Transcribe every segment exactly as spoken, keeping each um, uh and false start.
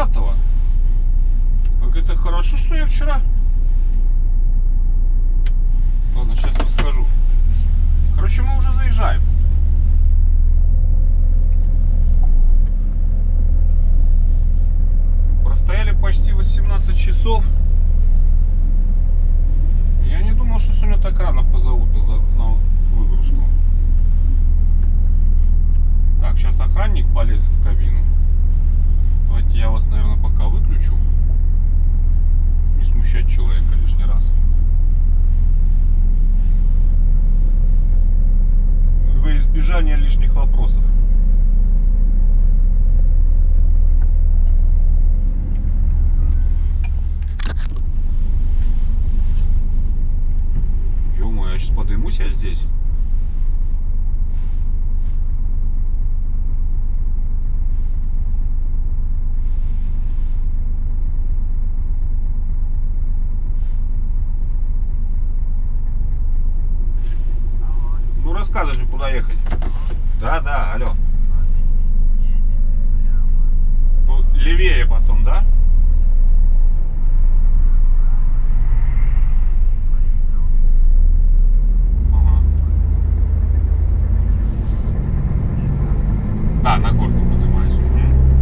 девятого. Как это хорошо, что я вчера... Ладно, сейчас расскажу. Короче, мы уже заезжаем. Простояли почти восемнадцать часов. Я не думал, что сегодня так рано позовут на выгрузку. Так, сейчас охранник полезет в кабину. Давайте я вас, наверное, пока выключу. Не смущать человека лишний раз. Во избежание лишних вопросов. Ё-моё, я сейчас подымусь я здесь. Ну рассказывайте, куда ехать. Да, да, алло. Ну, левее потом, да? Ага. Да, на горку поднимаюсь. Угу.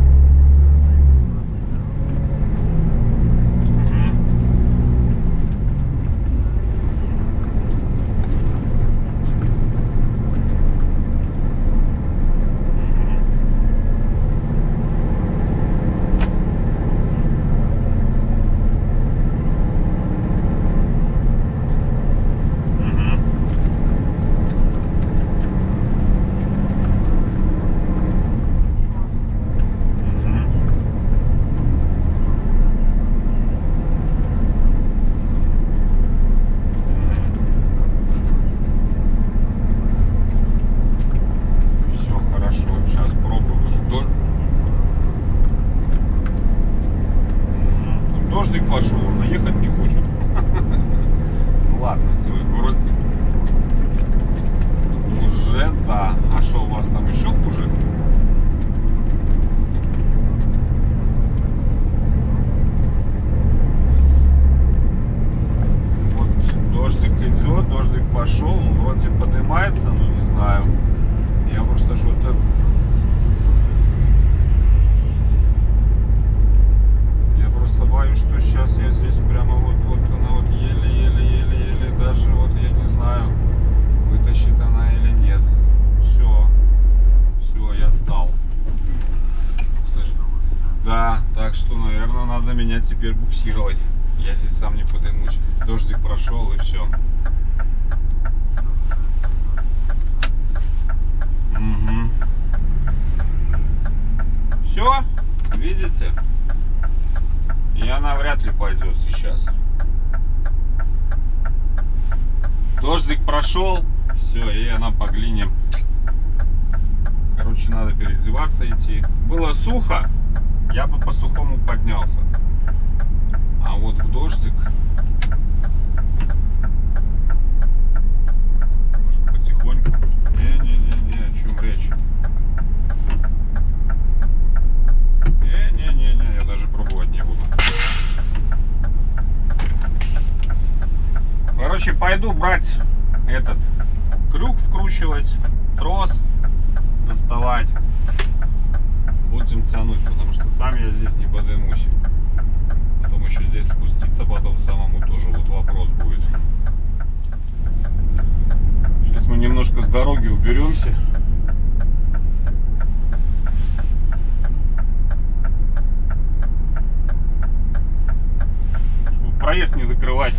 Дождик пошел, он ехать не хочет. Ну ладно, все, вроде уже да. А что, у вас там еще хуже? Вот дождик идет, дождик пошел, ну, вроде поднимается, но не знаю. Я просто что-то... Боюсь, что сейчас я здесь прямо вот, вот она вот еле-еле-еле-еле, даже вот я не знаю, вытащит она или нет. Все, все, я стал. Да, так что, наверное, надо меня теперь буксировать. Я здесь сам не подымусь. Дождик прошел и все. Угу. Все, видите? И она вряд ли пойдет сейчас. Дождик прошел, все, и она по глине. Короче, надо переодеваться идти. Было сухо, я бы по сухому поднялся. А вот в дождик, может, потихоньку. Не-не-не-не, о чем речь? Не-не-не-не, я даже пробовать не буду. Короче, пойду брать этот крюк, вкручивать, трос доставать. Будем тянуть, потому что сам я здесь не поднимусь. Потом еще здесь спуститься, потом самому тоже вот вопрос будет. Сейчас мы немножко с дороги уберемся. Чтобы проезд не закрывать.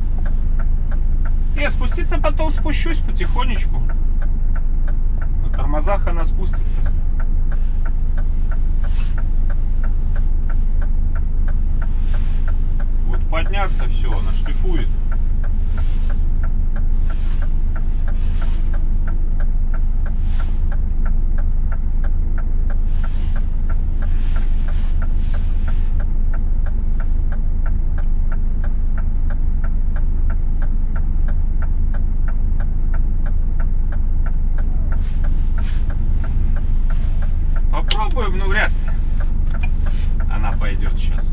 И спуститься потом спущусь потихонечку. На тормозах она спустится. Вот подняться, все, она шлифует. сейчас.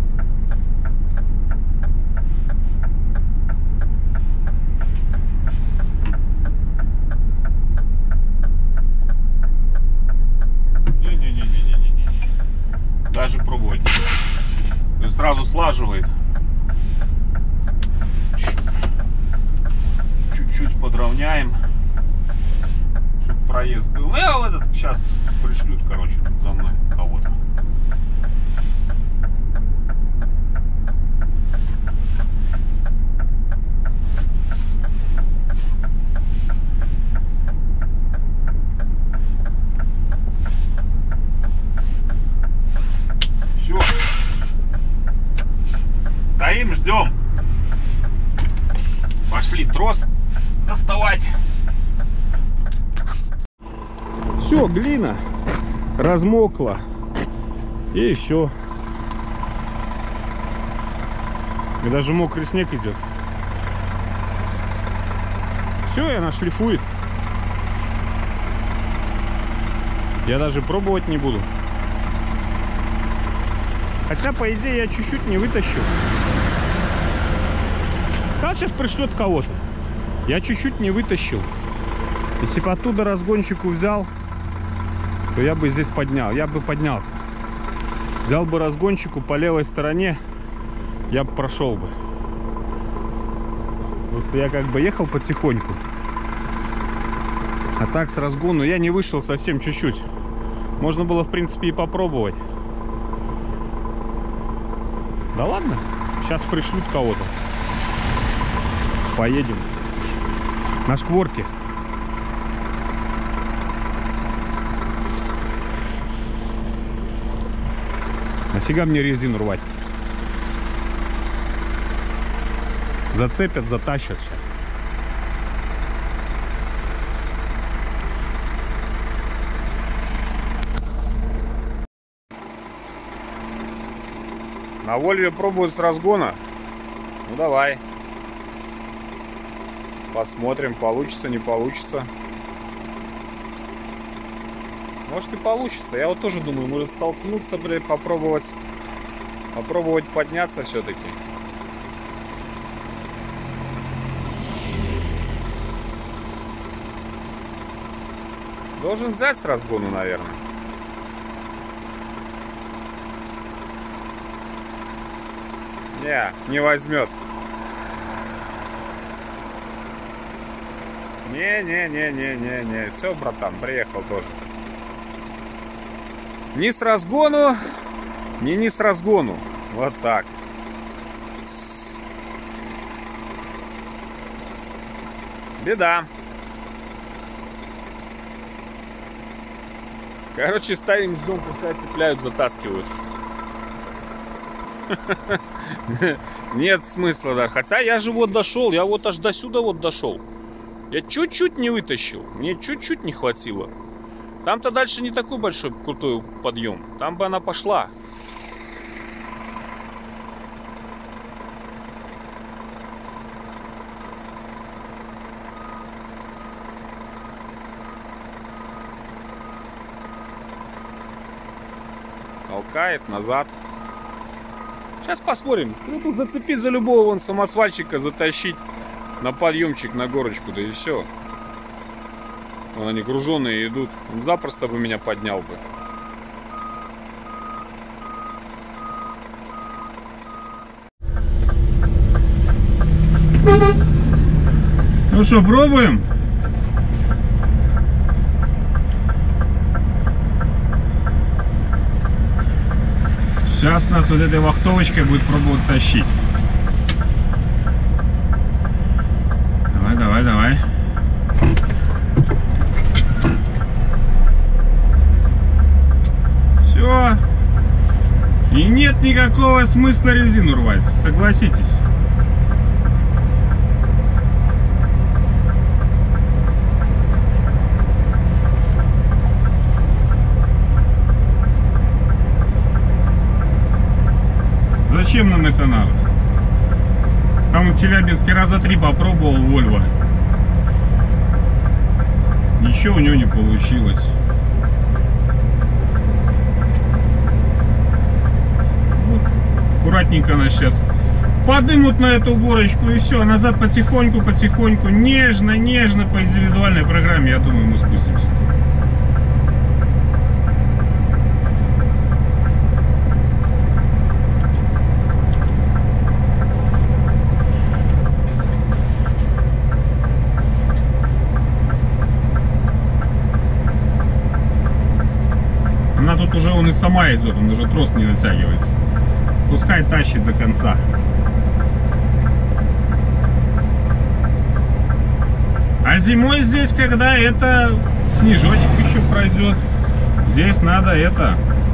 Не-не-не-не-не-не. Даже пробовать. То есть сразу слаживает. Чуть-чуть подровняем, чтобы проезд был. Ну, я вот этот сейчас пришлют, короче, тут за мной кого-то. Все. Стоим, ждем. Пошли трос доставать. Все, глина размокла. И все. И даже мокрый снег идет. Все, и она шлифует. Я даже пробовать не буду. Хотя, по идее, я чуть-чуть не вытащил. Сказал, сейчас пришлет кого-то. Я чуть-чуть не вытащил. Если бы оттуда разгонщику взял, то я бы здесь поднял. Я бы поднялся. Взял бы разгонщику по левой стороне, я бы прошел бы. Просто я как бы ехал потихоньку. А так с разгону я не вышел совсем чуть-чуть. Можно было, в принципе, и попробовать. Да ладно. Сейчас пришлют кого-то. Поедем на шкворке. Нафига мне резину рвать? Зацепят, затащат сейчас. На Вольве пробуют с разгона. Ну давай. Посмотрим, получится, не получится. Может и получится. Я вот тоже думаю, может столкнуться, блядь, попробовать. Попробовать подняться все-таки. Должен взять с разгону, наверное. Не, не возьмет. Не-не-не-не-не-не. Все, братан, приехал тоже. Ни с разгону, ни не с разгону. Вот так. Беда. Короче, ставим, ждем, пускай цепляют, затаскивают. Нет смысла, да. Хотя я же вот дошел, я вот аж до сюда вот дошел. Я чуть-чуть не вытащил. Мне чуть-чуть не хватило. Там-то дальше не такой большой крутой подъем. Там бы она пошла. Толкает назад. Сейчас посмотрим. Ну тут зацепить за любого вон самосвальщика, затащить на подъемчик, на горочку, да и все. Вон они груженные идут. Он запросто бы меня поднял бы. Ну что, пробуем? Сейчас нас вот этой вахтовочкой будет пробовать тащить. Давай, давай, давай. Все. И нет никакого смысла резину рвать, согласитесь. Зачем нам это надо? Там в Челябинске раза три попробовал Volvo. Ничего у него не получилось. Вот. аккуратненько нас сейчас подымут на эту горочку и все, назад потихоньку, потихоньку, нежно, нежно по индивидуальной программе, я думаю, мы спустимся. Она тут уже, он и сама идет, он уже трос не натягивается. Пускай тащит до конца. А зимой здесь, когда это снежочек еще пройдет, здесь надо это...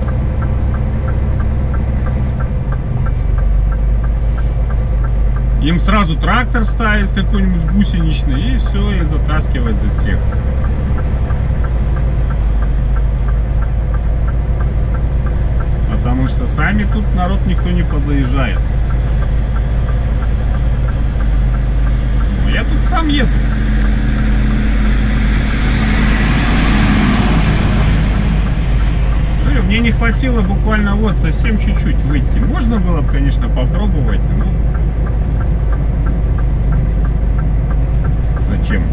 Им сразу трактор ставить какой-нибудь гусеничный и все, и затаскивать за всех. Потому что сами тут народ никто не позаезжает. Но я тут сам еду. Говорю, мне не хватило буквально вот совсем чуть-чуть выйти. Можно было бы, конечно, попробовать, но зачем?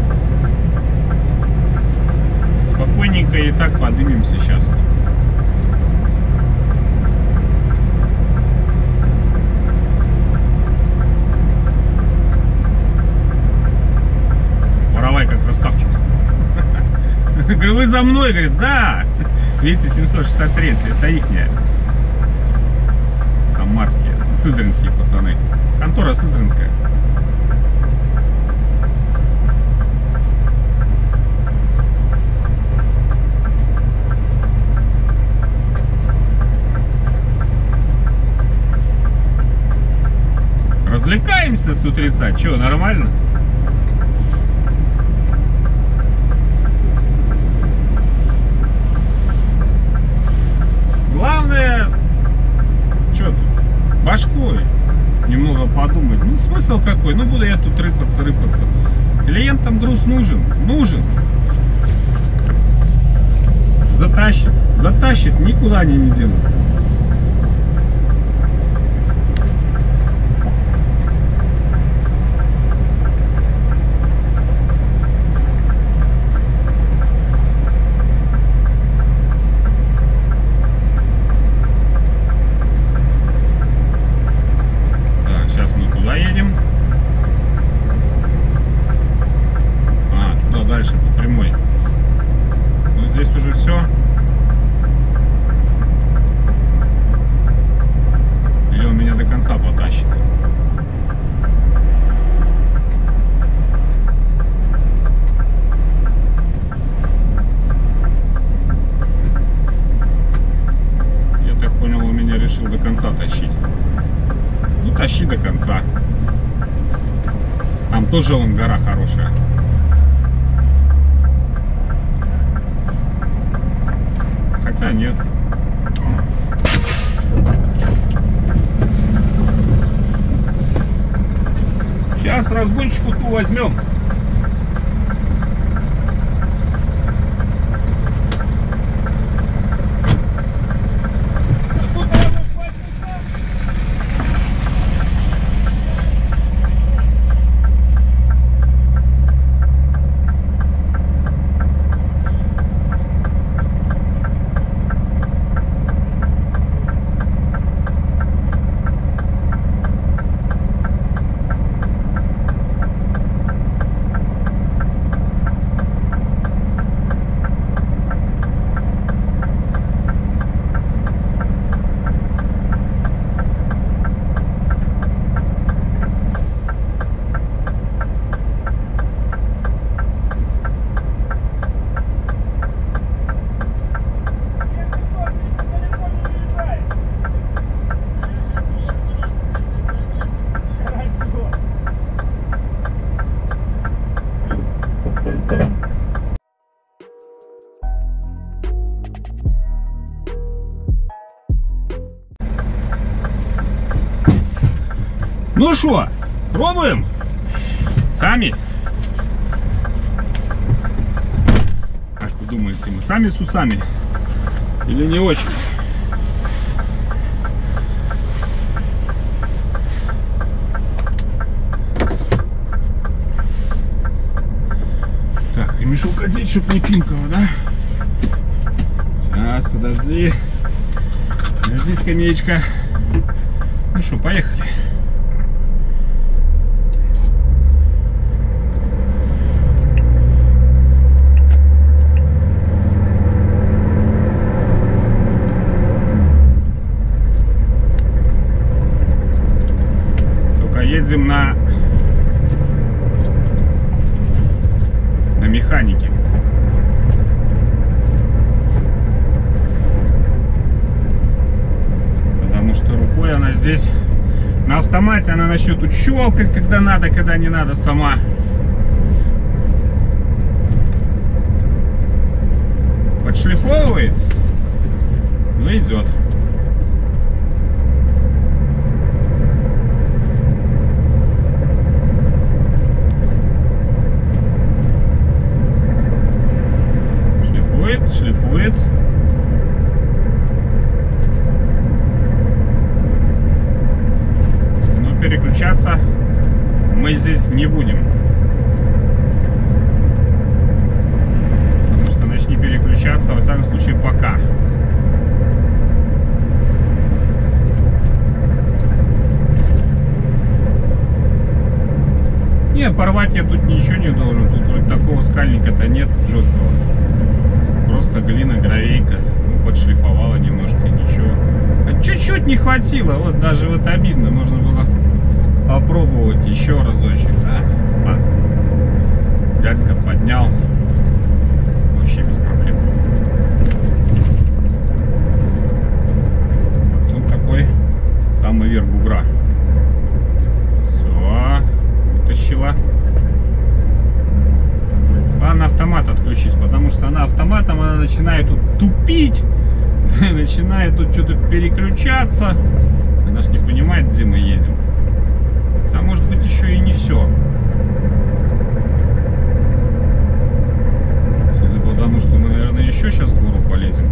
Спокойненько и так поднимемся сейчас. Как красавчик. Говорю, вы за мной? Говорит, да. Видите, семьсот шестьдесят три, это ихняя. Самарские, сызранские пацаны. Контора сызранская. Развлекаемся с утреца. Че, нормально? Главное, что башкой немного подумать. Ну, смысл какой? Ну, буду я тут рыпаться, рыпаться. Клиентам груз нужен, нужен. Затащит, затащит, никуда они не денутся. Тащи до конца. Там тоже вон гора хорошая. Хотя нет. Сейчас разгончику ту возьмем. Ну что, пробуем? Сами? Как вы думаете, мы сами с усами? Или не очень? Следить, чтоб не Пинкова, да? Сейчас, подожди. Подожди, скамеечка. Ну что, поехали. Только едем на, на механике. Рукой она здесь на автомате, она начнет тут щелкать, когда надо, когда не надо сама. Подшлифовывает, но идет. Шлифует, шлифует. Переключаться мы здесь не будем, потому что начни переключаться, во всяком случае, пока. Не, порвать я тут ничего не должен, тут вроде такого скальника-то нет жесткого, просто глина, гравейка, ну, подшлифовала немножко, ничего. Чуть-чуть не хватило, вот даже вот обидно, можно было попробовать еще разочек. А, а. Дядька поднял вообще без проблем. Вот такой самый верх бугра. Все, вытащила. Главное автомат отключить, потому что она автоматом она начинает тут тупить, начинает тут что-то переключаться. Она ж не понимает, где мы едем. А может быть еще и не все. Судя по тому, что мы, наверное, еще сейчас в гору полезем.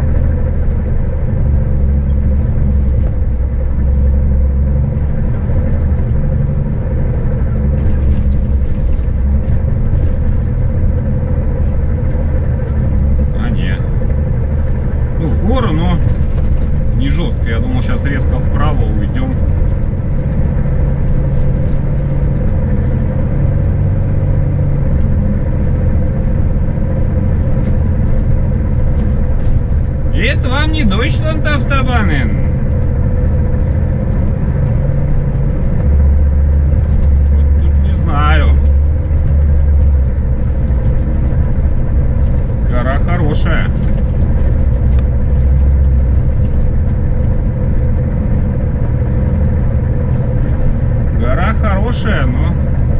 А, не. Ну, в гору, но не жестко. Я думал, сейчас резко вправо уйдем. Это вам не Deutschland автобаны. Вот тут не знаю. Гора хорошая. Гора хорошая, но...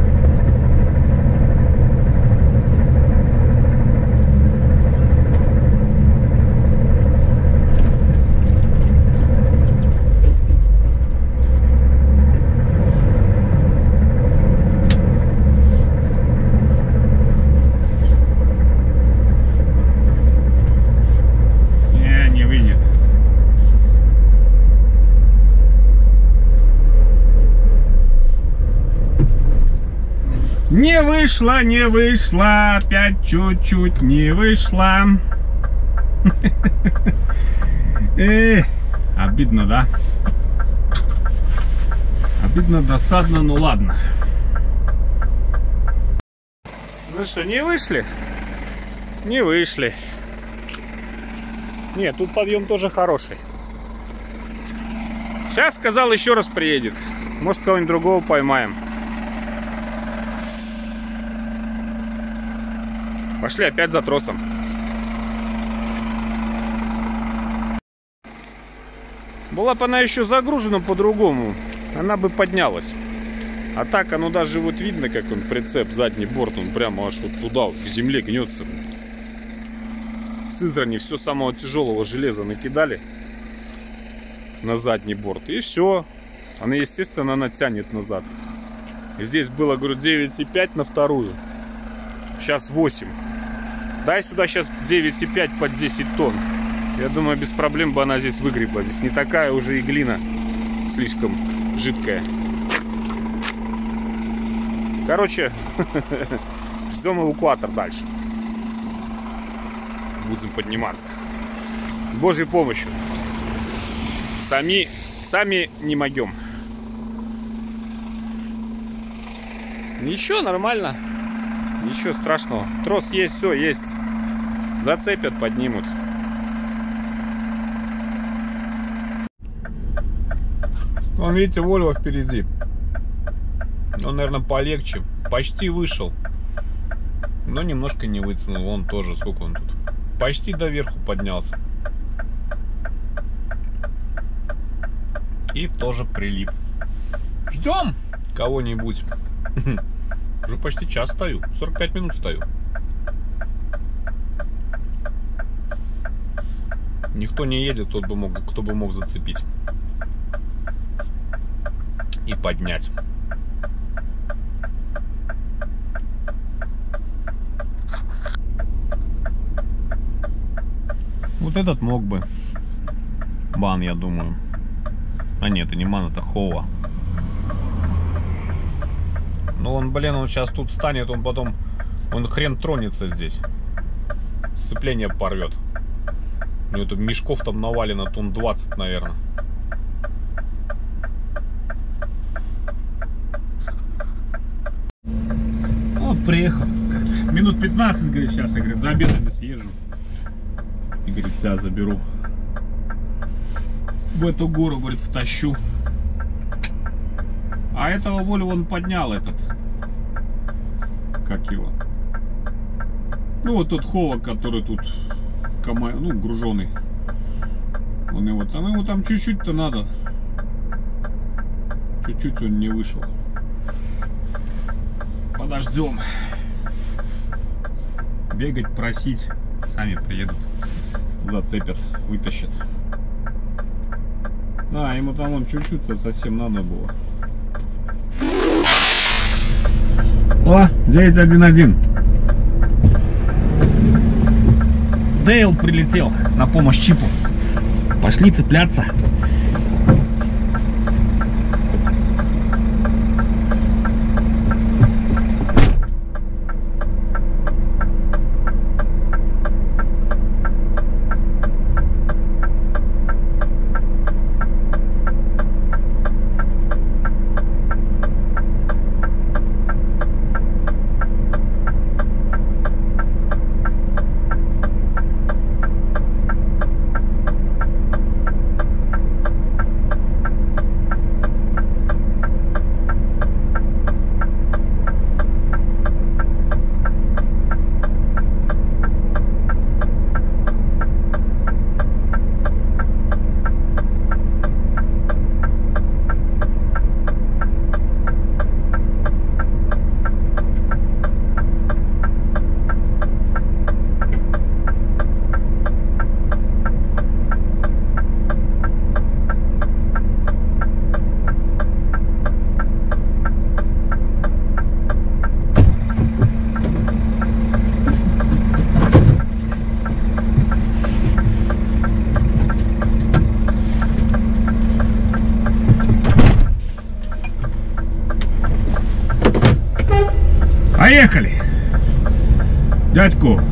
Не вышло, не вышло, опять чуть-чуть не вышло. Обидно, да? Обидно, досадно, ну ладно. Ну что, не вышли? Не вышли. Нет, тут подъем тоже хороший. Сейчас сказал, еще раз приедет. Может, кого-нибудь другого поймаем. Пошли опять за тросом. Была бы она еще загружена по-другому, она бы поднялась. А так, оно даже вот видно, как он прицеп, задний борт, он прямо аж вот туда, к земле гнется. В Сызрани все самого тяжелого железа накидали на задний борт. И все. Она, естественно, она тянет назад. Здесь было, говорю, девять и пять на вторую. Сейчас восемь. Дай сюда сейчас девять и пять под десять тонн. Я думаю, без проблем бы она здесь выгребла. Здесь не такая уже и глина слишком жидкая. Короче, ждем эвакуатор дальше. будем подниматься. С Божьей помощью. Сами, сами не могем. Ничего, нормально. Ничего страшного. Трос есть, все есть. Зацепят, поднимут. Вон, видите, Вольво впереди. Он, наверное, полегче. Почти вышел. Но немножко не вытянул. Он тоже, сколько он тут? Почти до верху поднялся. И тоже прилип. Ждем кого-нибудь. Уже почти час стою. сорок пять минут стою. Никто не едет, кто бы мог, кто бы мог зацепить. И поднять. Вот этот мог бы. Бан, я думаю. А нет, это не Ман, это Хова. Но он, блин, он сейчас тут станет, он потом, он хрен тронется здесь. Сцепление порвет. Ну это мешков там навалено, тонн двадцать, наверное. Вот приехал. Минут пятнадцать, говорит, сейчас, я, говорит, за обедом съезжу. И, говорит, тебя заберу. В эту гору, говорит, втащу. А этого Волю он поднял, этот. Как его? Ну вот тот Хова, который тут кома... ну, груженый. Он его там, ему там чуть-чуть-то надо. Чуть-чуть он не вышел. Подождем. Бегать, просить. Сами приедут. Зацепят, вытащат. Да, ему там он чуть-чуть-то совсем надо было. О, девять один один. Дейл прилетел на помощь Чипу. Пошли цепляться. Поехали! Дядьку!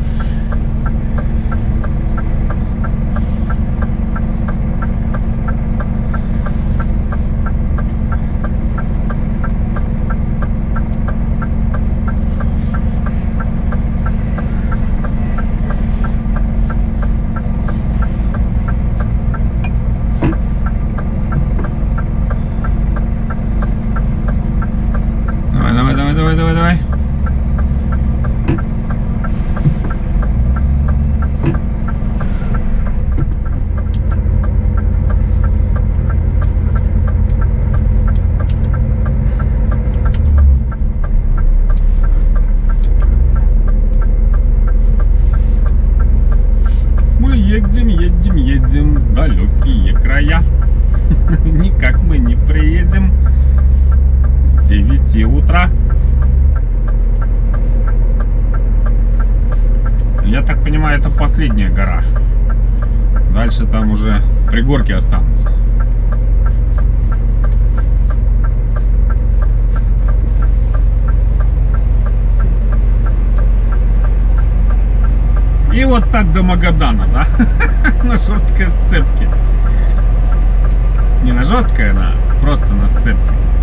Давай, давай, давай, давай, давай, давай. Едем, едем, едем в далекие края. Никак мы не приедем с девяти утра. Я так понимаю, это последняя гора. Дальше там уже пригорки останутся. И вот так до Магадана, да? На жесткой сцепке. Не на жесткой, а просто на сцепке.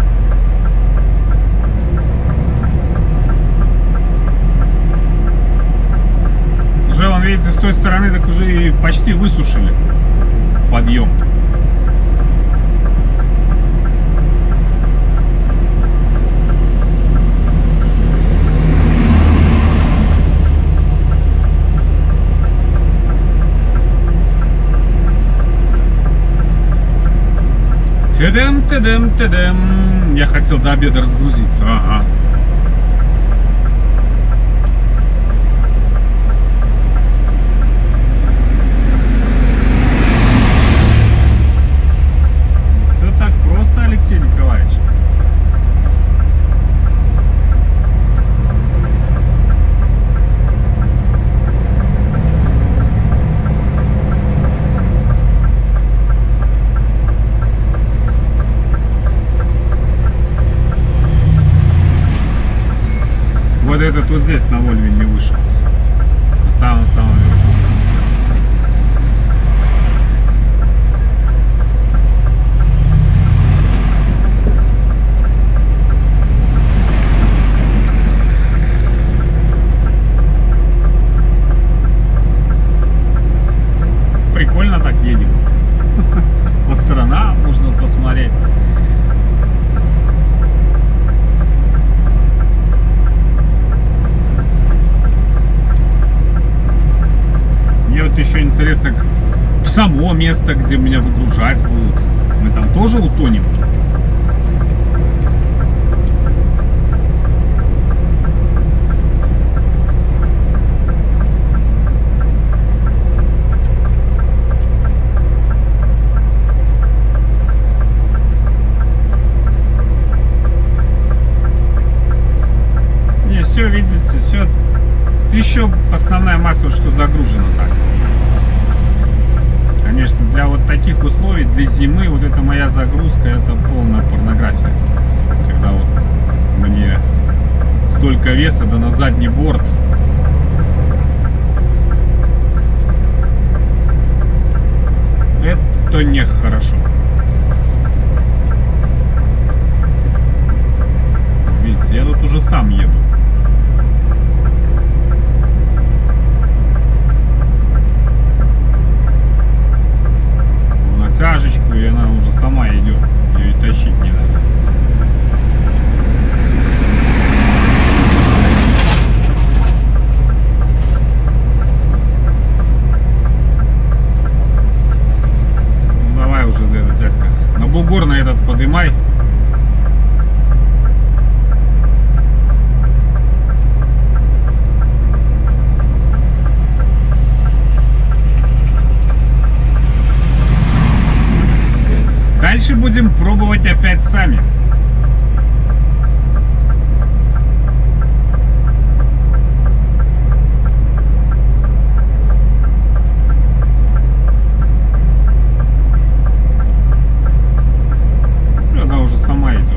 Уже, вон, видите, с той стороны так уже и почти высушили подъем. Тедем, тедем, тедем. Я хотел до обеда разгрузиться. Ага. Все так просто, Алексей Николаевич. Вот этот вот здесь на Вольве не вышел. На самом-самом верху. Прикольно так едем. По сторонам можно посмотреть. Вот еще интересно в само место, где меня выгружать будут. Мы там тоже утонем. Не, все, видите, все. Еще основная масса, что загружена так. Конечно, для вот таких условий, для зимы, вот эта моя загрузка, это полная порнография. Когда вот мне столько веса, да на задний борт. Это нехорошо. Видите, я тут уже сам еду. Тяжечку, и она уже сама идет, ее и тащить не надо. Ну давай уже, этот дядька, на бугор на этот подымай. Дальше будем пробовать опять сами. Она уже сама идет.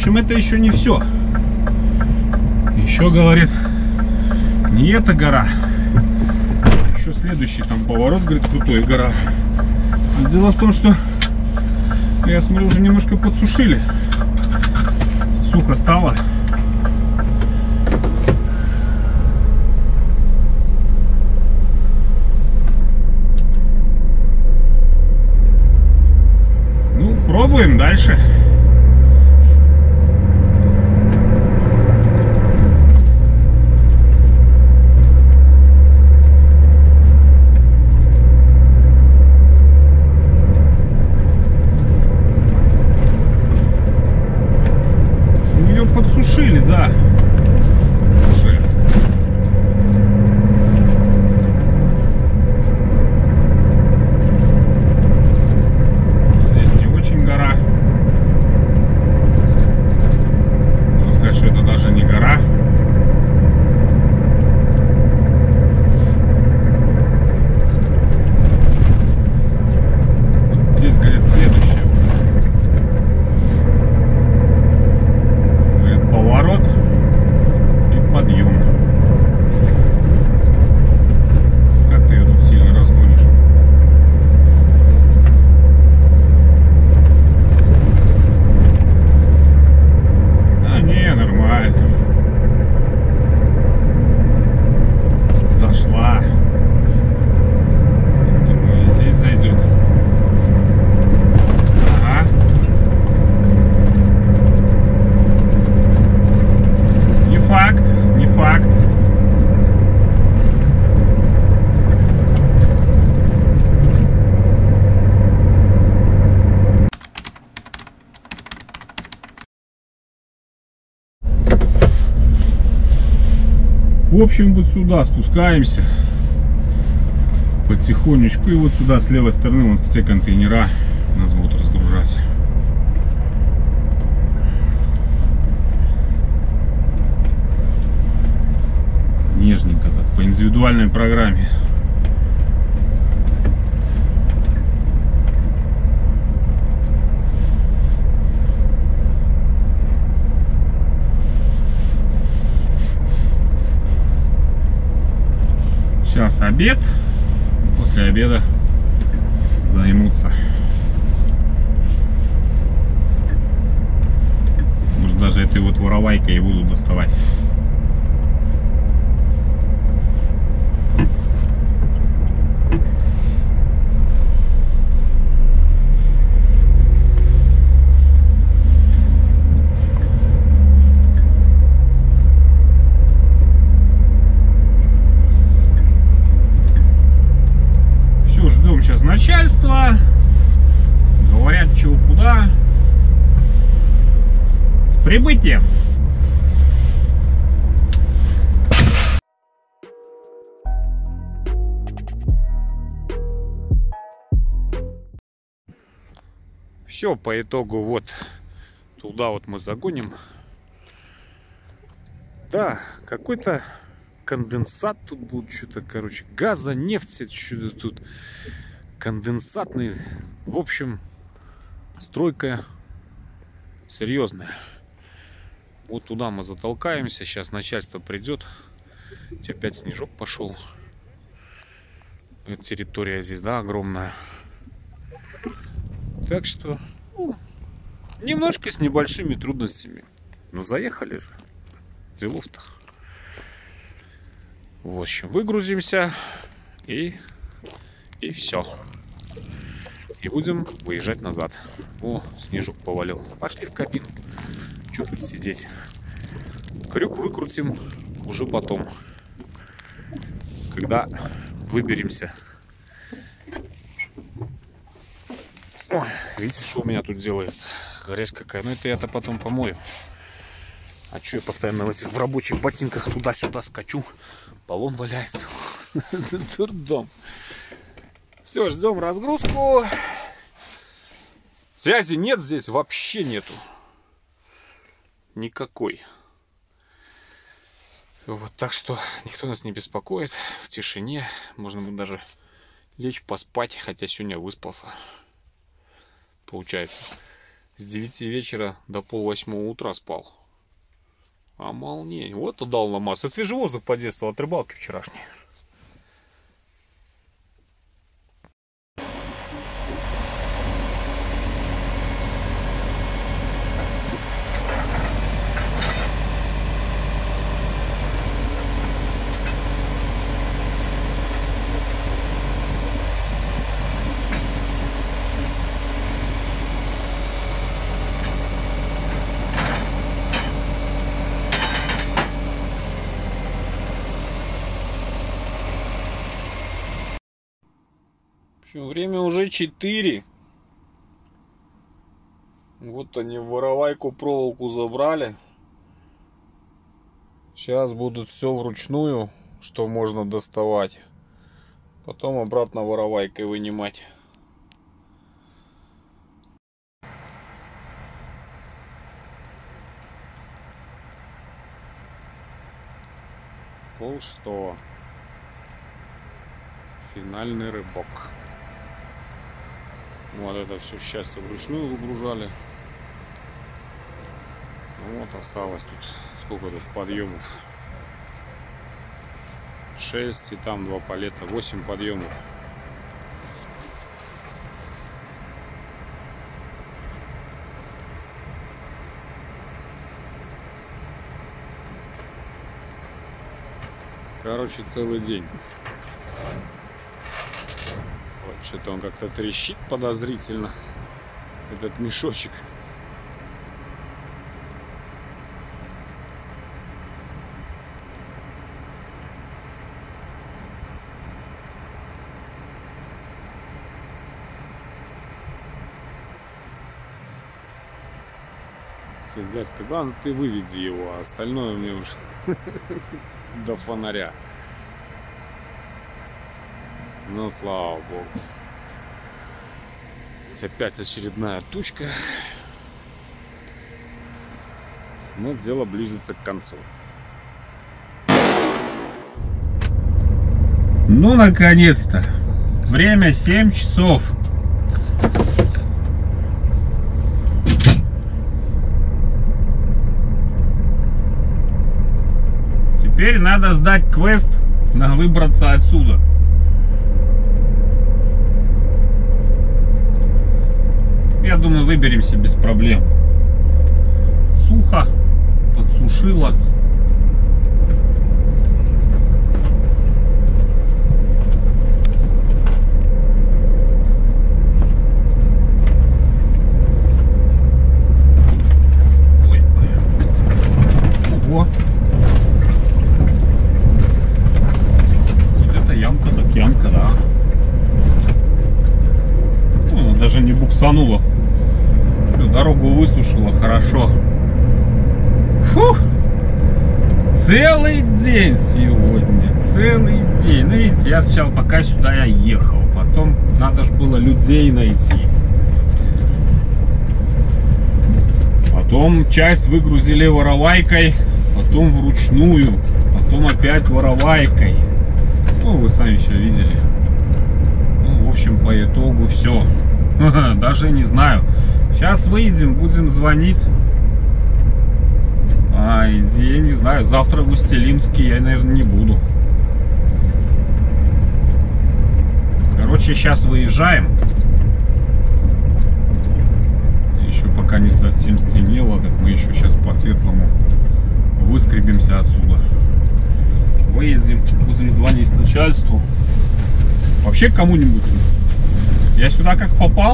общем, это еще не все. Еще, говорит, не эта гора, а еще следующий там поворот, говорит, крутой гора. А дело в том, что, я смотрю, уже немножко подсушили. Сухо стало. Ну, пробуем дальше. Подсушили, да. Уже. Здесь не очень гора. Можно сказать, что это даже не гора. Вот здесь, говорит, следующее. Поворот и подъем. Как ты ее тут сильно разгонишь? А не, нормально. Зашла. Думаю, здесь зайдет. Ага. Факт, не факт. В общем, вот сюда спускаемся потихонечку, и вот сюда с левой стороны вот те контейнера нас будут разгружать. Нежненько так, по индивидуальной программе. Сейчас обед. После обеда займутся. Может, даже этой вот воровайкой и будут доставать. Сейчас начальство говорят, чего куда. С прибытием. Все, по итогу вот туда вот мы загоним. Да, какой-то конденсат тут будет, что-то, короче, газа, нефти, что-то тут конденсатный. В общем, стройка серьезная. Вот туда мы затолкаемся. Сейчас начальство придет. Опять снежок пошел. Эта территория здесь, да, огромная. Так что, ну, немножко с небольшими трудностями. Но заехали же. Делов-то. В общем, выгрузимся и, и все. И будем выезжать назад. О, снежок повалил. Пошли в кабину. Че тут сидеть? Крюк выкрутим уже потом, когда выберемся. Ой, видите, что у меня тут делается? Грязь какая. Ну это я-то потом помою. А что я постоянно в этих в рабочих ботинках туда-сюда скачу? Баллон валяется. Дурдом. Все, ждем разгрузку. Связи нет здесь, вообще нету. Никакой. Вот, так что никто нас не беспокоит. В тишине. Можно будет даже лечь поспать, хотя сегодня выспался. Получается. С девяти вечера до полвосьмого утра спал. А молней. Вот удал на массу. Это свежий воздух подействовал от рыбалки вчерашней. Время уже четыре. Вот они в воровайку проволоку забрали. Сейчас будут все вручную, что можно доставать. Потом обратно воровайкой вынимать. Пол шестого. Финальный рыбок. Вот это все счастье вручную выгружали. Вот осталось тут сколько тут подъемов. шесть и там два палета. восемь подъемов. Короче, целый день. Что-то он как-то трещит подозрительно, этот мешочек. Дядька, главное, ты выведи его, а остальное мне уже до фонаря. Ну, слава богу. Опять очередная тучка. Но дело близится к концу. Ну, наконец-то. Время семь часов. Теперь надо сдать квест на выбраться отсюда. Я думаю, выберемся без проблем. Сухо, подсушило. Ой. Ого. Вот это ямка, так ямка, да. Ну, даже не буксанула. Дорогу высушила хорошо. Фух! Целый день сегодня. Целый день. Ну, видите, я сначала пока сюда я ехал. Потом надо же было людей найти. Потом часть выгрузили воровайкой. Потом вручную. Потом опять воровайкой. Ну, вы сами все видели. Ну, в общем, по итогу все. Даже не знаю. Сейчас выйдем, будем звонить. А, я не знаю, завтра в Усть-Илимске я, наверное, не буду. Короче, сейчас выезжаем. Еще пока не совсем стемнело, так мы еще сейчас по-светлому выскребемся отсюда. Выедем, будем звонить начальству. Вообще кому-нибудь. Я сюда как попал.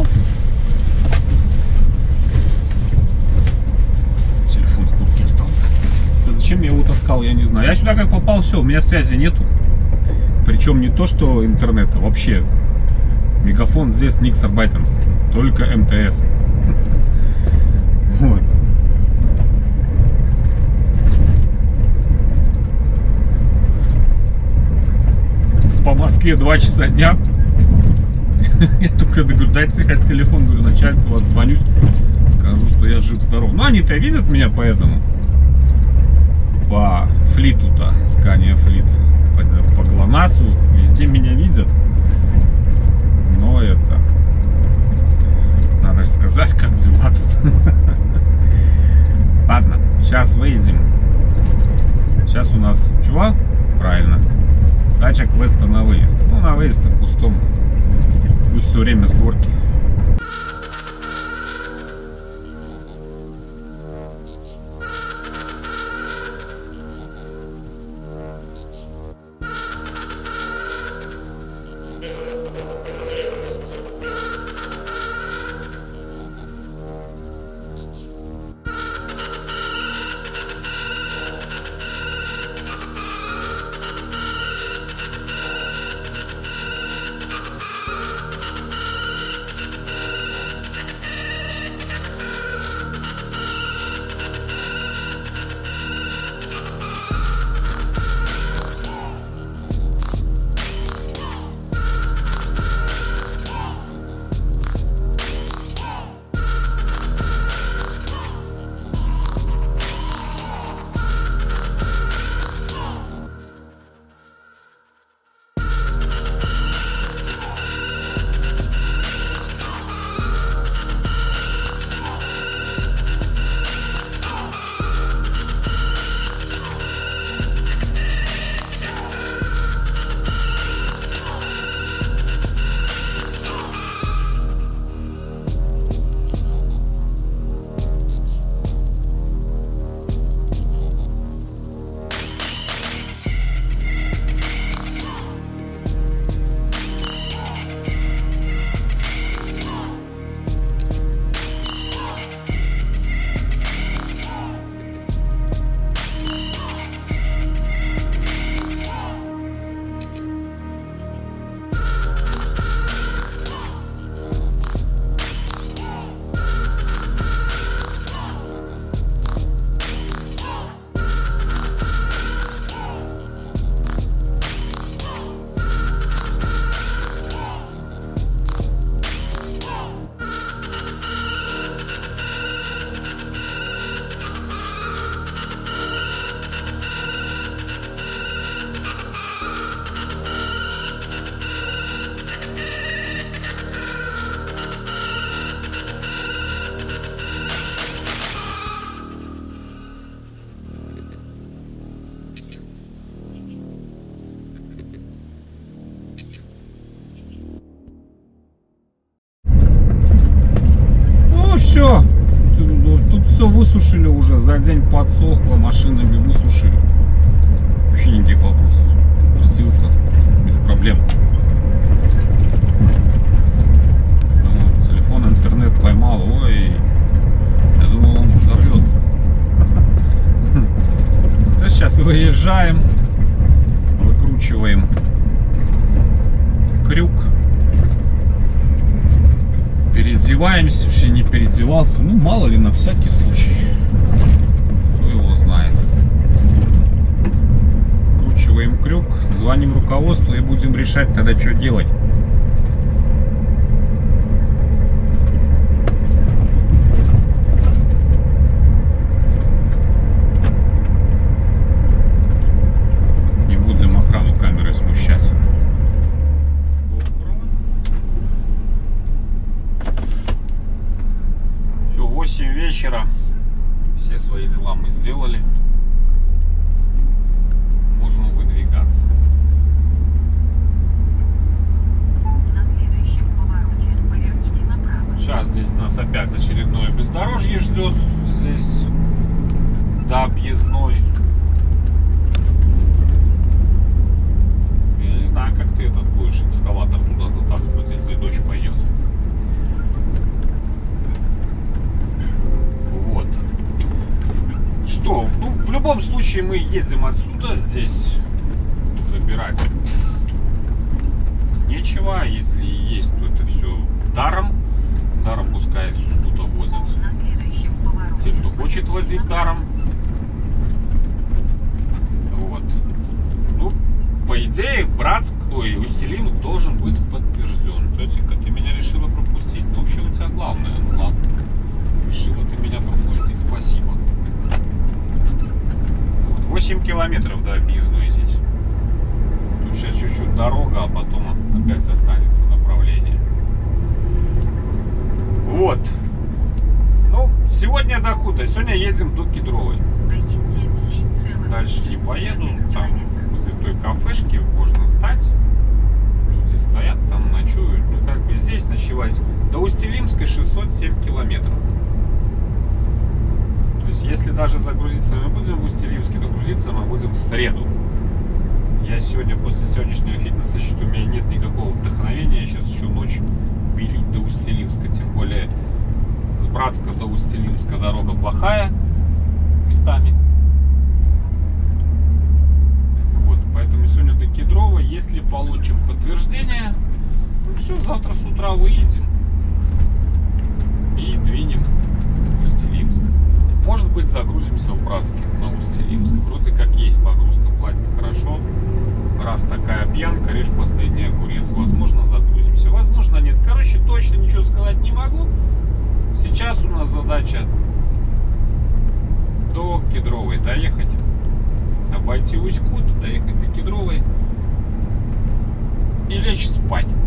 Зачем я его таскал, я не знаю. Я сюда как попал, все, у меня связи нету. Причем не то, что интернета, вообще. Мегафон здесь не гигабайтом, только эм тэ эс. Вот. По Москве два часа дня. Я только говорю, дайте хоть телефон, говорю, начальству отзвонюсь, скажу, что я жив-здоров. Ну, они-то видят меня поэтому. По флиту-то, Scania флит, по, по ГЛОНАССу, везде меня видят. Но это, надо же сказать, как дела тут. сейчас выйдем. Сейчас у нас чего? Правильно. Сдача квеста на выезд. Ну, на выезд-то пустом. Пусть все время с горки. Все, тут все высушили уже, за день подсохло, машинами высушили. Вообще никаких вопросов. Пустился без проблем. Ну, телефон, интернет поймал, ой, я думал, он взорвется. Сейчас выезжаем, выкручиваем крюк. Переодеваемся, вообще не переодевался. Ну, мало ли, на всякий случай. Кто его знает. Кручиваем крюк, звоним руководству и будем решать тогда, что делать. Не будем охрану камерой смущать. восемь вечера. Все свои дела мы сделали. Можем выдвигаться. На следующем повороте поверните направо. Сейчас здесь нас опять очередное бездорожье ждет. Здесь до объездной. Я не знаю, как ты этот будешь экскаватор туда затаскивать, если дождь пойдет. Вот. Что? Ну, в любом случае мы едем отсюда. Здесь забирать нечего. Если есть, то это все даром. Даром пускай все скуда возят. На следующем повороте. Те, кто хочет возить даром. Вот. Ну, по идее, Братск, ой, Устилимск должен быть подтвержден. Тетенька, ты меня решила пропустить. Ну, вообще у тебя главное. Ну, ладно. Решила ты меня пропустить. Спасибо. Вот. восемь километров до объездной здесь. Тут сейчас чуть-чуть дорога, а потом опять останется направление. Вот. Ну, сегодня до худа. Сегодня едем до Кедровой. семь целых Дальше не семь поеду. десятых Там километра. возле той кафешки можно стать. Люди стоят там, ночуют. Ну, как бы здесь ночевать. До Усть-Илимской шестьсот семь километров. То есть, если даже загрузиться мы будем в Усть-Илимске, то грузиться мы будем в среду. Я сегодня, после сегодняшнего фитнеса, что у меня нет никакого вдохновения сейчас еще ночь пилить до Усть-Илимска. Тем более, с Братска до Усть-Илимска дорога плохая местами. Вот, поэтому сегодня до Кедрова, если получим подтверждение, ну все, завтра с утра выедем и двинем в Усть-Илимск. Может быть, загрузимся в Братске на Усть-Илимск. Вроде как есть погрузка, платит хорошо. Раз такая пьянка, режь последний огурец. Возможно, загрузимся, возможно, нет. Короче, точно ничего сказать не могу. Сейчас у нас задача до Кедровой доехать, обойти Усть-Кут, доехать до Кедровой и лечь спать.